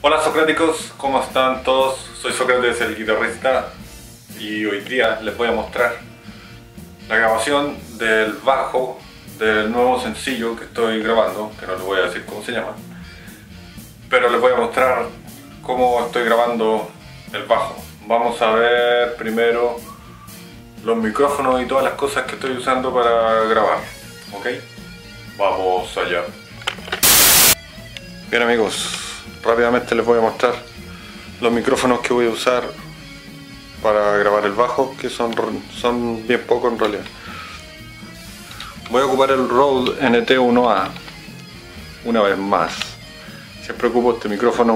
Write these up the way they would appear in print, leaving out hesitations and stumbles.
Hola socráticos, ¿cómo están todos? Soy Sócrates, el guitarrista, y hoy día les voy a mostrar la grabación del bajo del nuevo sencillo que estoy grabando, que no les voy a decir cómo se llama, pero les voy a mostrar cómo estoy grabando el bajo. Vamos a ver primero los micrófonos y todas las cosas que estoy usando para grabar, ¿ok? Vamos allá. Bien amigos, rápidamente les voy a mostrar los micrófonos que voy a usar para grabar el bajo, que son bien pocos en realidad. Voy a ocupar el Rode NT1A una vez más. Siempre ocupo este micrófono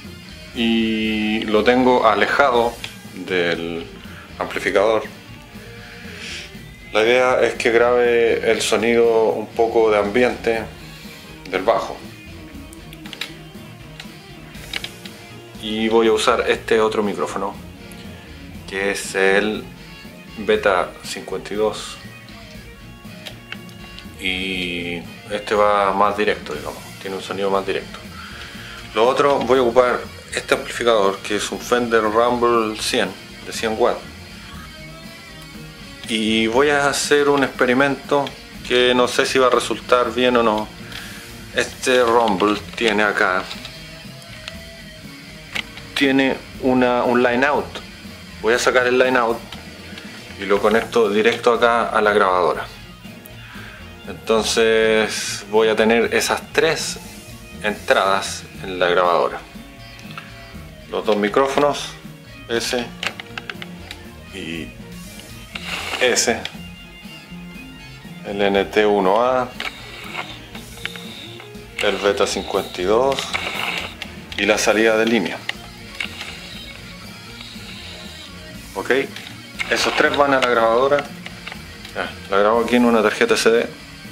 y lo tengo alejado del amplificador. La idea es que grabe el sonido un poco de ambiente del bajo. Y voy a usar este otro micrófono, que es el Beta 52, y este va más directo, digamos, tiene un sonido más directo. Lo otro, voy a ocupar este amplificador, que es un Fender Rumble 100 de 100 watts, y voy a hacer un experimento que no sé si va a resultar bien o no. Este Rumble tiene acá un line out. Voy a sacar el line out y lo conecto directo acá a la grabadora. Entonces voy a tener esas tres entradas en la grabadora: los dos micrófonos, ese y ese, el NT1A, el Beta 52 y la salida de línea. Ok, esos tres van a la grabadora. La grabo aquí en una tarjeta SD.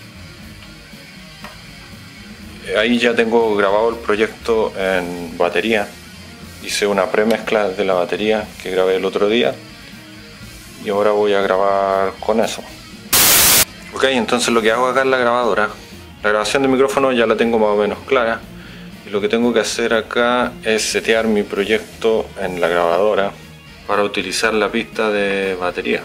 Ahí ya tengo grabado el proyecto en batería. Hice una premezcla de la batería que grabé el otro día y ahora voy a grabar con eso. Ok, entonces lo que hago acá en la grabadora, la grabación de micrófono ya la tengo más o menos clara, y lo que tengo que hacer acá es setear mi proyecto en la grabadora para utilizar la pista de batería.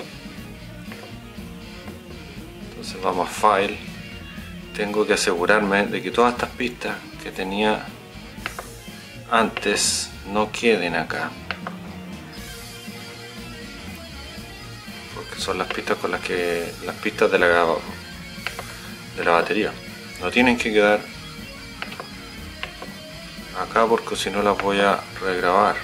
Entonces vamos a File. Tengo que asegurarme de que todas estas pistas que tenía antes no queden acá, porque son las pistas con las pistas de la batería no tienen que quedar acá, porque si no las voy a regrabar.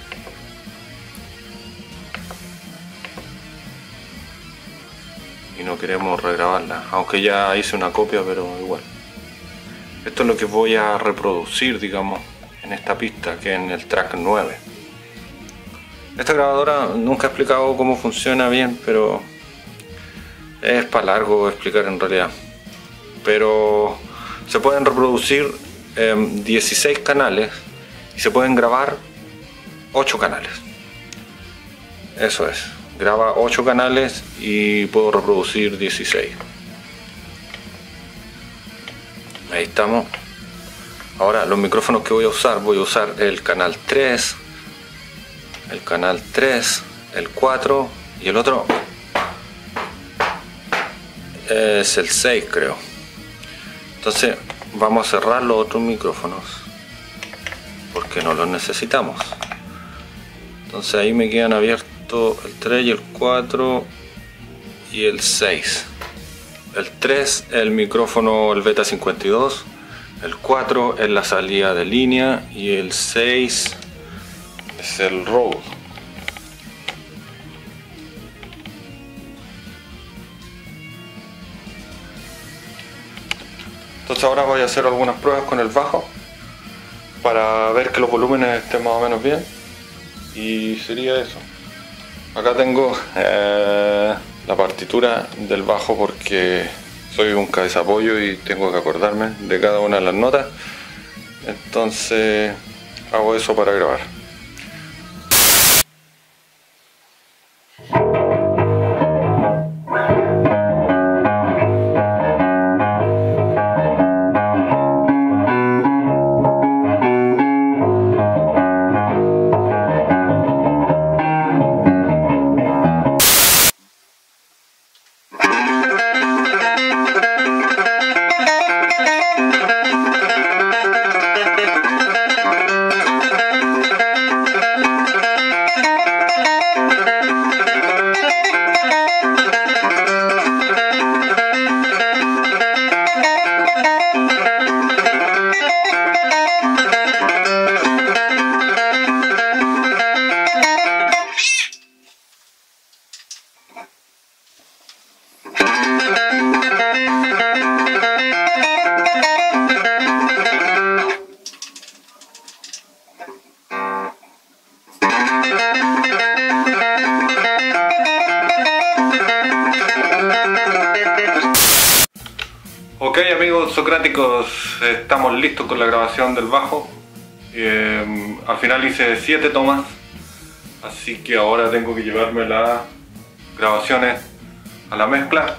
Y no queremos regrabarla, aunque ya hice una copia, pero igual. Esto es lo que voy a reproducir, digamos, en esta pista, que es en el track 9. Esta grabadora nunca he explicado cómo funciona bien, pero es para largo explicar en realidad. Pero se pueden reproducir 16 canales y se pueden grabar 8 canales. Eso es. Graba 8 canales y puedo reproducir 16. Ahí estamos. Ahora los micrófonos que voy a usar el canal 3, el canal 3, el 4 y el otro es el 6, creo. Entonces vamos a cerrar los otros micrófonos porque no los necesitamos. Entonces ahí me quedan abiertos el 3 y el 4 y el 6. El 3 es el micrófono, el Beta 52, el 4 es la salida de línea y el 6 es el Rode. Entonces ahora voy a hacer algunas pruebas con el bajo para ver que los volúmenes estén más o menos bien, y sería eso. Acá tengo la partitura del bajo, porque soy un cabezapollo y tengo que acordarme de cada una de las notas. Entonces hago eso para grabar. amigos socráticos, estamos listos con la grabación del bajo. Al final hice 7 tomas, así que ahora tengo que llevarme las grabaciones a la mezcla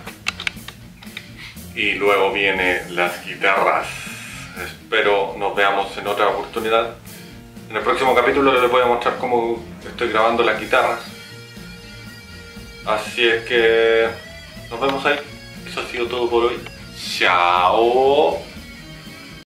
y luego vienen las guitarras. Espero nos veamos en otra oportunidad. En el próximo capítulo les voy a mostrar cómo estoy grabando las guitarras. Así es que nos vemos ahí. Eso ha sido todo por hoy. Chao.